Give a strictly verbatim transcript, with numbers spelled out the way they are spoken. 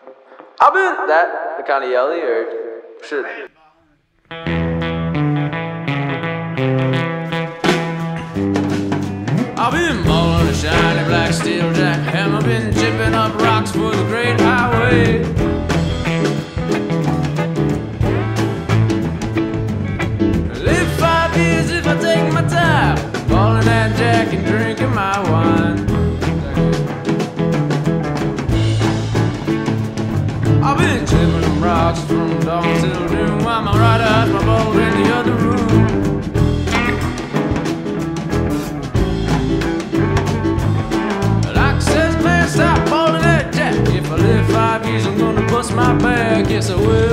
I've been that the kind of yelly or shit. I've been ballin' a shiny black steel jack hammer, been chipping up rocks for the great highway. Live five years if I take my time, ballin' that jack and drinking my wine. I've been chipping them rocks from dawn till noon, while my right eye's my ball in the other room. Stop ballin' that jack. If I live five years, I'm gonna bust my back. Yes, I will.